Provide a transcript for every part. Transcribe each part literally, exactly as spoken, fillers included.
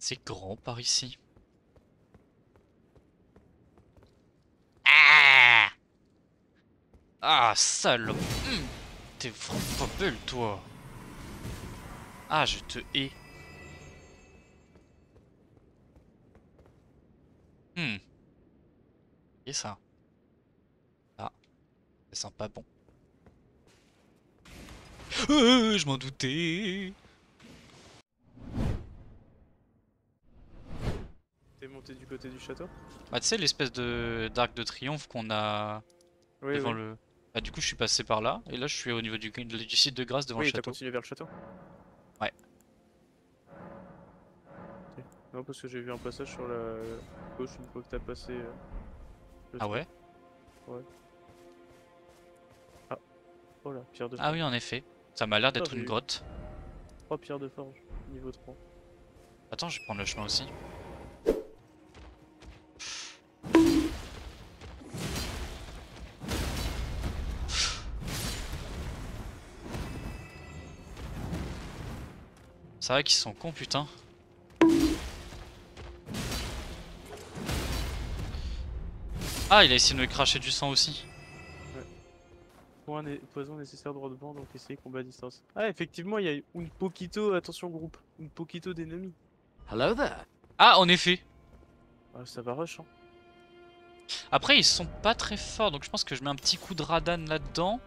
C'est grand par ici. Ah, ah salope. Hum, T'es vraiment pas belle, toi. Ah, je te hais. Hmm. Et ça. Ah, ça sent pas bon. Euh, je m'en doutais. T'es monté du côté du château? Ah, tu sais l'espèce de d'arc de triomphe qu'on a Oui, devant oui. le... Bah du coup je suis passé par là, et là je suis au niveau du, du site de grâce devant le Oui, t'as château. continué vers le château? Ouais. Ok. Non, parce que j'ai vu un passage sur la gauche une fois que t'as passé euh, le Ah truc. ouais? Ouais. Ah, oh là, pierre de Ah forge. oui en effet. Ça m'a l'air Oh, d'être j'ai une eu grotte. trois pierres de forge, niveau trois. Attends, je vais prendre le chemin aussi. C'est vrai qu'ils sont cons putain. Ah, il a essayé de me cracher du sang aussi. Ouais. Point né- poison nécessaire droit devant, donc essayez combat à distance. Ah, effectivement, il y a un poquito, attention groupe, un poquito d'ennemis. Hello there. Ah, en effet. Ah, ça va rush, hein. Après, ils sont pas très forts, donc je pense que je mets un petit coup de Radan là-dedans.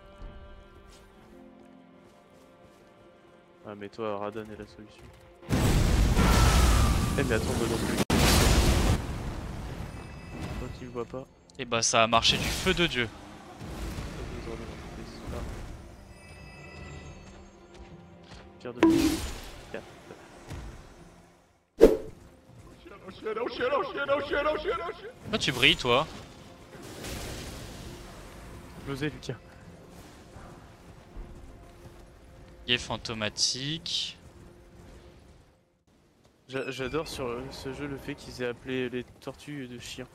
Ah, mais toi, Radan est la solution. Eh, mais attends, moi non plus. Toi qui me vois pas. Et bah ça a marché du feu de Dieu. Pas besoin de l'entreprise. Ah, pierre de forge. Pierre. Pourquoi tu brilles, toi? Explosé, Lucas. Guet fantomatique. J'a- J'adore sur euh, ce jeu le fait qu'ils aient appelé les tortues de chiens.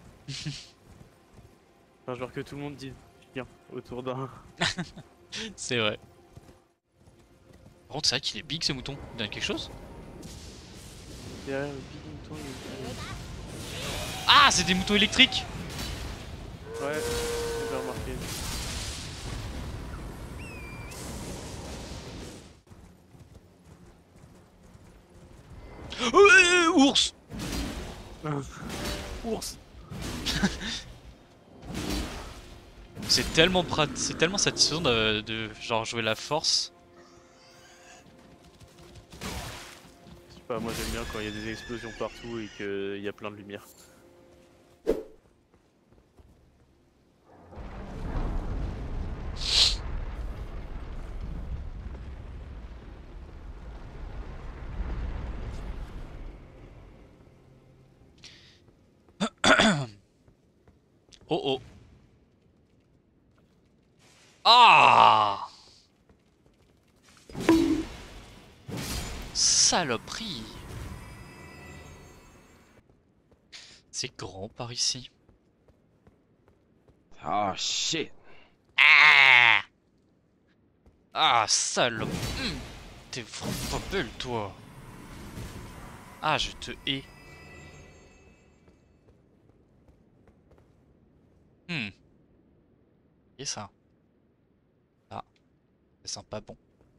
Enfin, genre que tout le monde dit chien autour d'un. C'est vrai. Par contre, c'est vrai qu'il est big ce mouton. Il donne quelque chose? Derrière le big mouton, il y a- Ah, c'est des moutons électriques! Ouais, j'ai remarqué. Euh, ours! Ours! C'est tellement prat... c'est tellement satisfaisant de, de genre jouer la force. Je sais pas, moi j'aime bien quand il y a des explosions partout et qu'il y a plein de lumière. Oh oh. Ah! Saloperie! C'est grand par ici. Oh shit. Ah! Ah, salope! Hum, T'es vraiment pas belle, toi. Ah, je te hais. Hmm. Et ça. Ah, ça sent pas bon.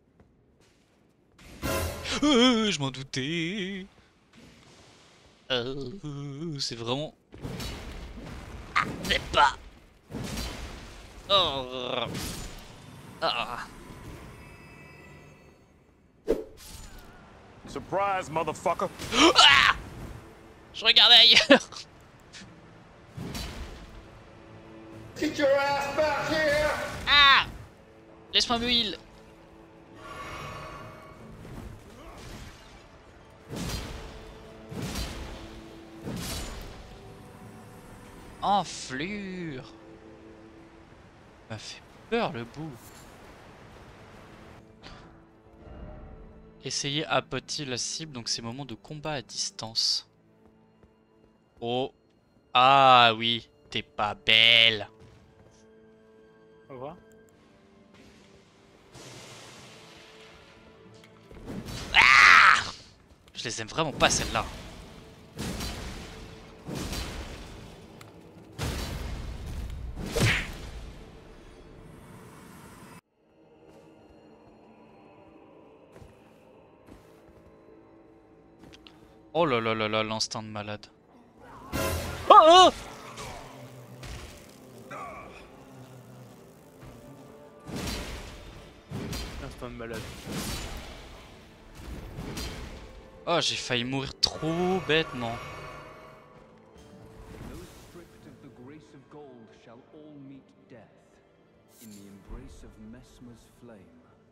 Euh, je m'en doutais. Euh, c'est vraiment... C'est pas... Oh. Ah. Surprise, motherfucker! Ah, je regardais ailleurs. Get your ass back here! Ah, laisse-moi me heal. Enflure. M'a fait peur le bout. Essayez apoter la cible, donc c'est moment de combat à distance. Oh. Ah oui, t'es pas belle. Au revoir. Je les aime vraiment pas celles-là. Oh là là là là, l'instinct de malade. Oh oh! Instinct de malade. Oh, j'ai failli mourir trop bêtement. Those stripped of the grace of gold shall all meet death in the embrace of Messmer's flame.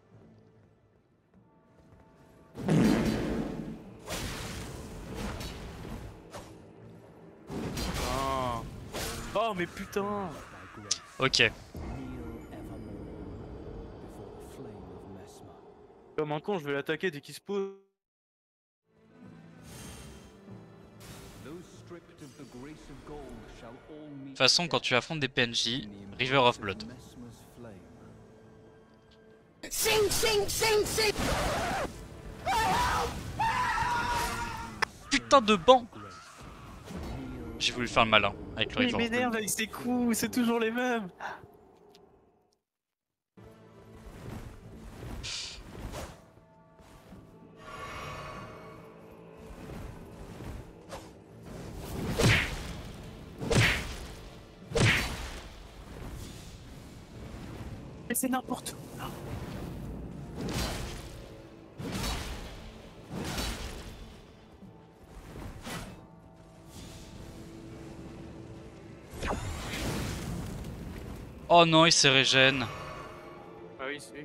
Ah. Oh mais putain. Thy grace, Ok. kneel evermore before the flame of Messmer. Comme un con, je vais l'attaquer dès qu'il se pose. Those stripped of the grace of gold shall all meet De toute façon, quand tu affrontes des P N J, River of Blood. Messmer's flame. Sing, sing, sing, sing! Putain de banc! J'ai voulu faire le malin avec le Il River of Blood. m'énerve avec ses coups, c'est toujours les mêmes. Mais c'est n'importe où. Oh non, il se régène. Ah oui, c'est.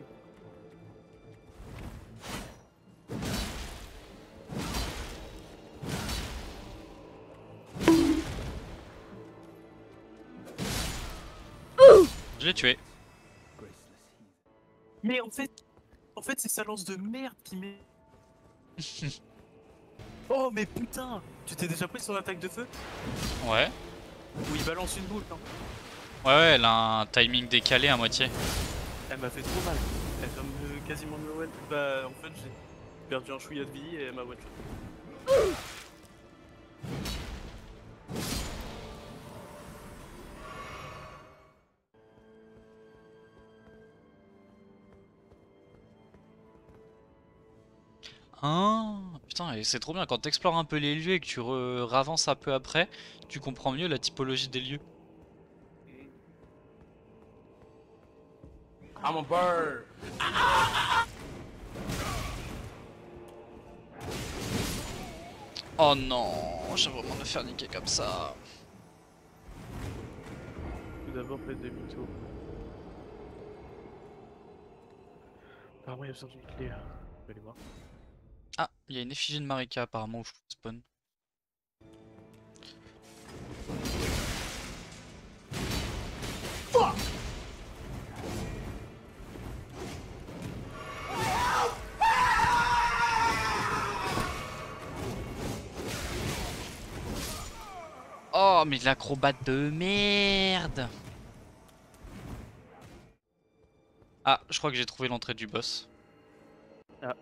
Je l'ai tué. Graceless heathen. Mais en fait, en fait, c'est sa lance de merde qui met. Oh mais putain, tu t'es déjà pris sur l'attaque de feu? Ouais. Où il balance une boule, non? Ouais, ouais, elle a un timing décalé à moitié. Elle m'a fait trop mal. Elle vient de quasiment de me one. Bah en fait j'ai perdu un chouïa de vie et elle m'a one shot. Ah, putain, et c'est trop bien quand t'explores un peu les lieux et que tu re- ravances un peu après, tu comprends mieux la typologie des lieux. I'm a bird. Oh non, j'ai vraiment me faire niquer comme ça. Tout d'abord faites demi-tour. Apparemment il y a besoin d'une clé. Je vais aller voir. Ah, il y a une effigie de Marika apparemment où je spawn. Oh, mais l'acrobate de merde! Ah, je crois que j'ai trouvé l'entrée du boss. Ah.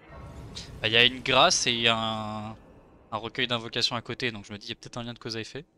Bah, il y a une grâce et il y a un, un recueil d'invocations à côté, donc je me dis il y a peut-être un lien de cause à effet.